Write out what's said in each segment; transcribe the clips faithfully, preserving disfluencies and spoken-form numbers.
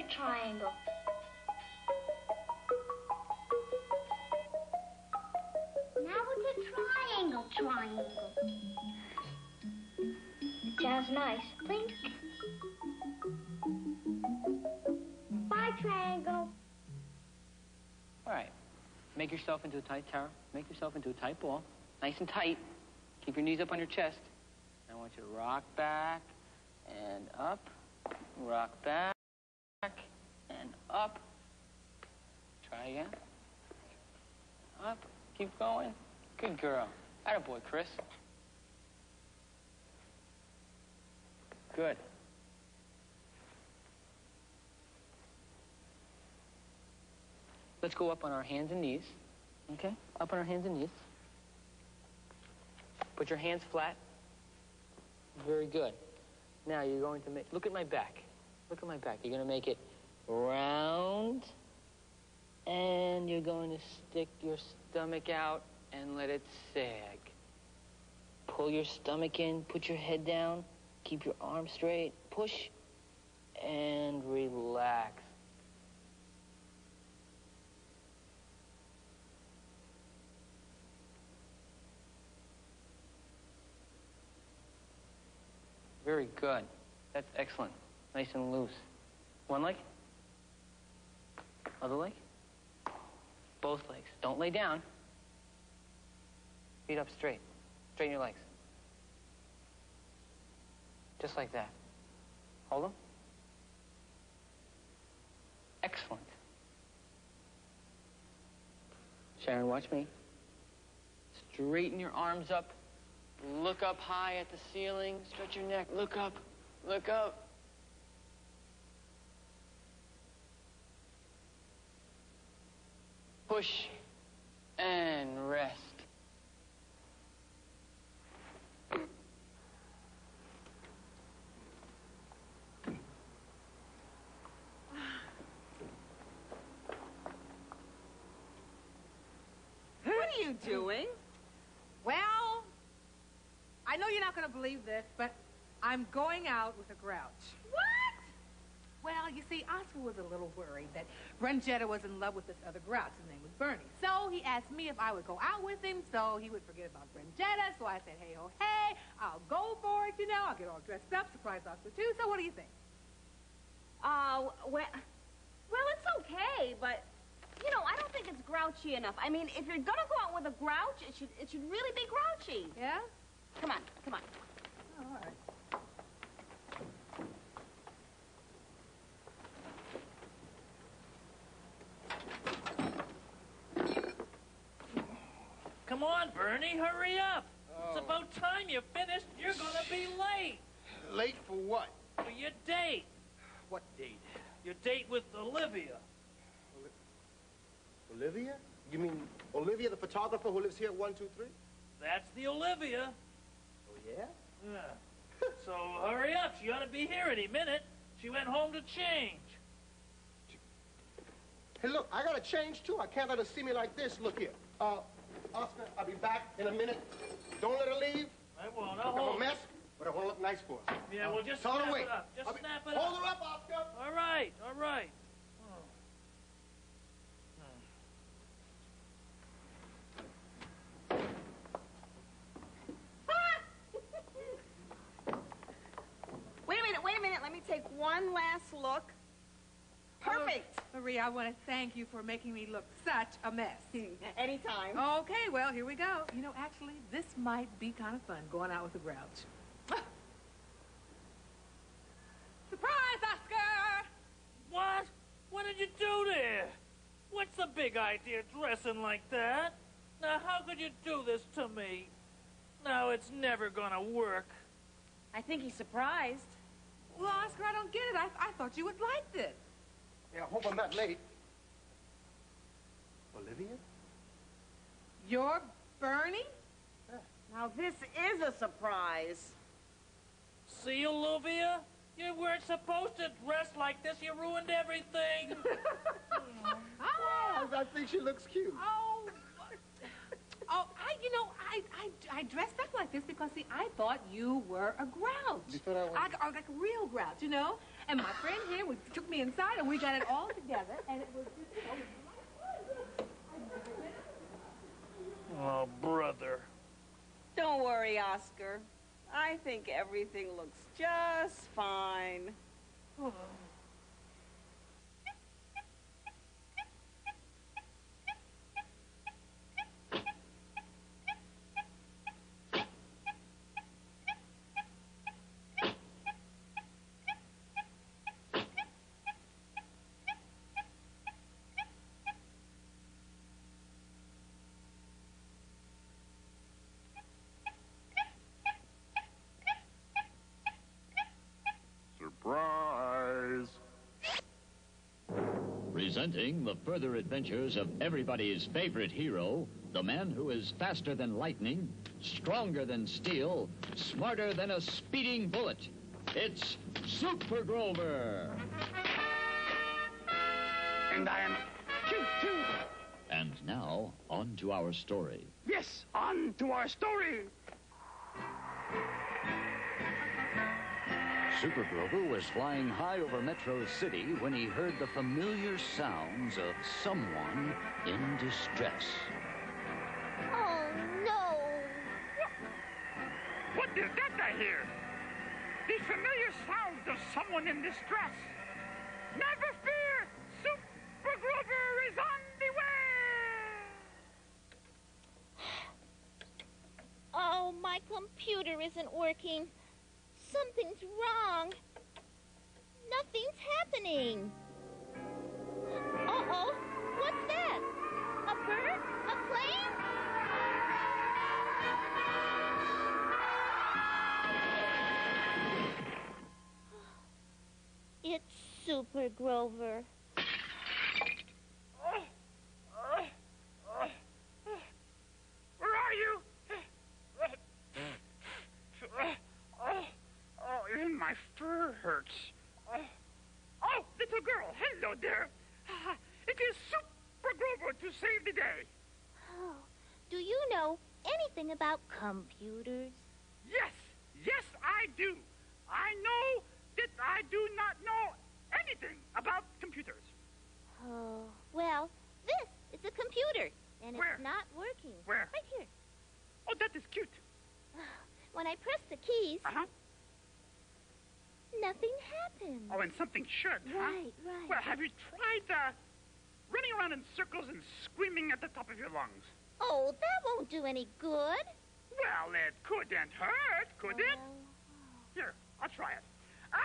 triangle. Now it's a triangle triangle. It sounds nice. Blink. Bye, triangle. All right. Make yourself into a tight tower. Make yourself into a tight ball. Nice and tight. Keep your knees up on your chest. I want you to rock back and up. Rock back and up. Try again. Up. Keep going. Good girl. Attaboy, Chris. Good. Let's go up on our hands and knees. Okay? Up on our hands and knees. Put your hands flat. Very good. Now you're going to make, look at my back. Look at my back. You're going to make it round. And you're going to stick your stomach out and let it sag. Pull your stomach in, put your head down, keep your arms straight, push, and relax. Very good. That's excellent. Nice and loose. One leg. Other leg. Both legs. Don't lay down. Feet up straight. Straighten your legs. Just like that. Hold them. Excellent. Sharon, watch me. Straighten your arms up. Look up high at the ceiling. Stretch your neck. Look up. Look up. Push and rest. What are you doing? Well, I know you're not going to believe this, but I'm going out with a grouch. What? Well, you see, Oscar was a little worried that Brangetta was in love with this other grouch. His name was Bernie. So he asked me if I would go out with him so he would forget about Brangetta. So I said, hey, oh, hey, I'll go for it, you know. I'll get all dressed up, surprise Oscar, too. So what do you think? Oh, uh, well, well, it's okay, but, you know, I don't think it's grouchy enough. I mean, if you're going to go out with a grouch, it should, it should really be grouchy. Yeah? Come on, come on. Oh, all right. Come on, Bernie, hurry up. Oh. It's about time you finished. You're gonna be late. Late for what? For your date. What date? Your date with Olivia. Olivia? You mean Olivia, the photographer who lives here at one two three? That's the Olivia. Oh, yeah? Yeah. So hurry up. She ought to be here any minute. She went home to change. Hey, look, I gotta change, too. I can't let her see me like this. Look here. Uh, Oscar, I'll be back in a minute. Don't let her leave. I won't. I'm I'll a hold mess, but I want to look nice for her. Yeah, well, just Tell her snap wait. it up. Just I'll be- snap it Hold up. her up, Oscar. All right, all right. Wait a minute, wait a minute. Let me take one last look. Perfect. Oh, Maria, I want to thank you for making me look such a mess. Anytime. Okay, well, here we go. You know, actually, this might be kind of fun, going out with a grouch. Surprise, Oscar! What? What did you do there? What's the big idea dressing like that? Now, how could you do this to me? Now, it's never gonna work. I think he's surprised. Well, Oscar, I don't get it. I, I thought you would like this. Yeah, I hope I'm not late. Olivia? You're Bernie? Yeah. Now, this is a surprise. See, Olivia? You weren't supposed to dress like this. You ruined everything. Oh, I think she looks cute. oh, oh, I, you know, I, I, I dressed up like this because, see, I thought you were a grouch. You thought I was? I, I, like a real grouch, you know? And my friend here we took me inside, and we got it all together, and it was just, you know... Oh, brother. Don't worry, Oscar. I think everything looks just fine. Surprise! Presenting the further adventures of everybody's favorite hero, the man who is faster than lightning, stronger than steel, smarter than a speeding bullet. It's Super Grover. And I am cute, too. And now, on to our story. Yes, on to our story. Super Grover was flying high over Metro City when he heard the familiar sounds of someone in distress. Oh, no. What is that I hear? The familiar sounds of someone in distress. Never fear, Super Grover is on the way. Oh, my computer isn't working. Something's wrong. Nothing's happening. Uh-oh. What's that? A bird? A plane? It's Super Grover. Oh, uh, uh, where are you? Oh, oh, even my fur hurts. Oh, oh, little girl, hello there. It is Super Grover to save the day. Oh, do you know anything about computers? Yes, yes, I do. I know that I do not know anything about computers. Oh, well, this is a computer, and Where? it's not working. Where? Right here. Oh, that is cute. When I press the keys, Uh-huh. nothing happens. Oh, and something should, huh? Right, right. Well, have you tried uh, running around in circles and screaming at the top of your lungs? Oh, that won't do any good. Well, it couldn't hurt, could it? Well, Here, I'll try it. Ah!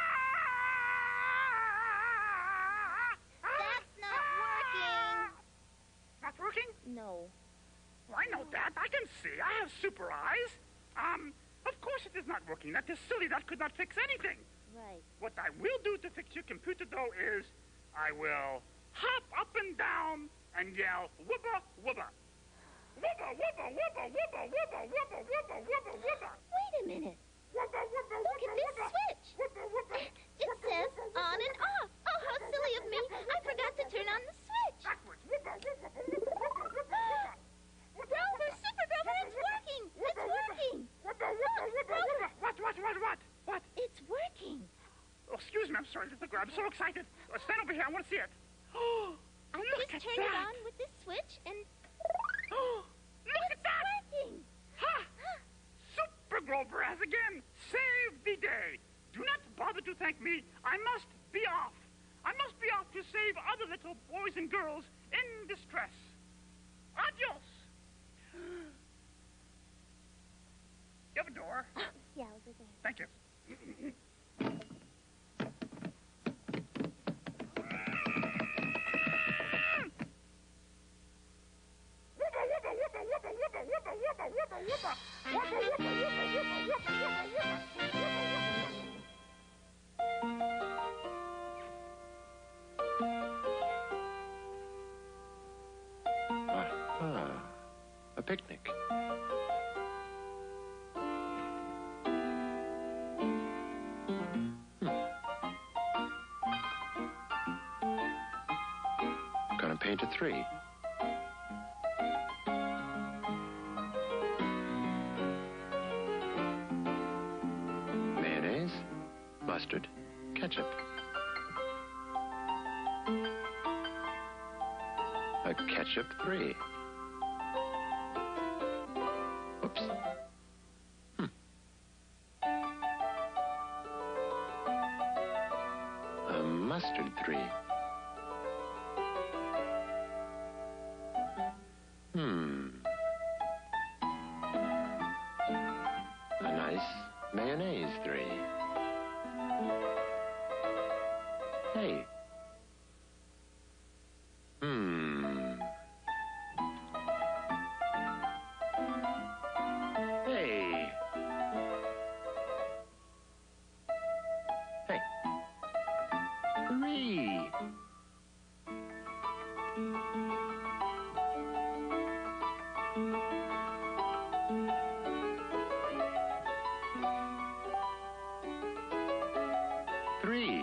That's not working. Not working? No. Well, I know that. I can see. I have super eyes. Um, of course it is not working. That is silly. That could not fix anything. Right. What I will do to fix your computer, though, is I will hop up and down and yell, wubba, wubba. Wubba, wubba, wubba, wubba, wubba, wubba, wubba, wubba, wubba. Wait a minute. Wubba, wubba, Look at wubba, this wubba. switch. Wubba, wubba. It says on and off. Oh, how silly of me. I forgot to turn on the switch. Backwards. Wubba, wubba, wubba, wubba, wubba, wubba. Grover, Super Grover, it's working. It's working. Wubba, wubba, wubba, wubba. What, what, what, what? What? It's working. Oh, excuse me, I'm sorry, little girl. I'm so excited. Oh, stand over here. I want to see it. Oh, I look just at turned it that. on with this switch, and Oh, look at that. working. Ha! Super Grover has again saved the day. Do not bother to thank me. I must be off. I must be off to save other little boys and girls in distress. Adios. You have a door? Yeah, over there. Thank you. Ah, a picnic. Gonna paint a three. Mayonnaise, mustard, ketchup. A ketchup three. Oops. Hmm. A mustard three. Hmm. A nice mayonnaise three. Hey. Hmm. Hey. Hey. Three. Three.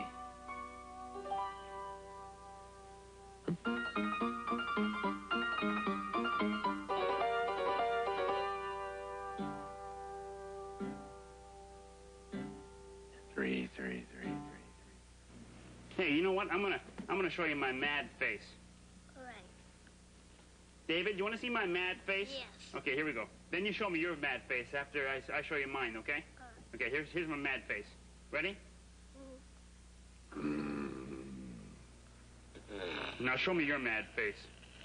Three, three, three, three, three. Hey, you know what? I'm gonna I'm gonna show you my mad face. All right. David, you want to see my mad face? Yes. Okay, here we go. Then you show me your mad face after I, I show you mine, okay? All right. Okay, here's here's my mad face. Ready? Now show me your mad face.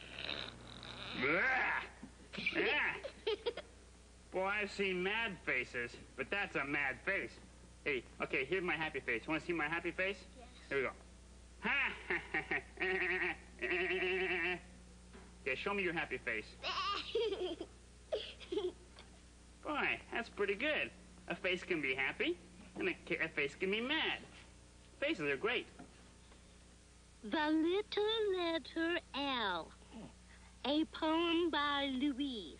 Blah! Yeah. Boy, I've seen mad faces, but that's a mad face. Hey, okay, here's my happy face. Want to see my happy face? Yes. Here we go. Okay, show me your happy face. Boy, that's pretty good. A face can be happy, and a, a face can be mad. Faces are great. The Little Letter L, a poem by Louise.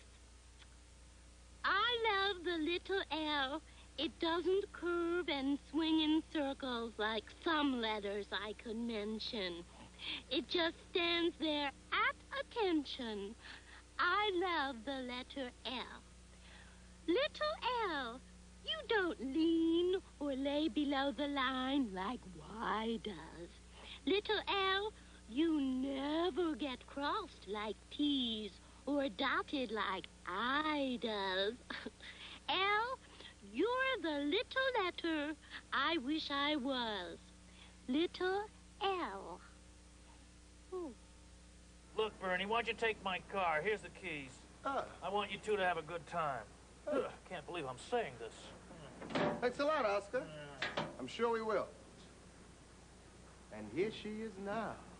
I love the little L. It doesn't curve and swing in circles like some letters I could mention. It just stands there at attention. I love the letter L. Little L, you don't lean or lay below the line like Y does. Little L, you never get crossed like T's or dotted like I does. L, you're the little letter I wish I was. Little L. Oh. Look, Bernie, why don't you take my car? Here's the keys. Ah, I want you two to have a good time. Ugh, can't believe I'm saying this. thanks a lot, Oscar. I'm sure we will. And here she is now.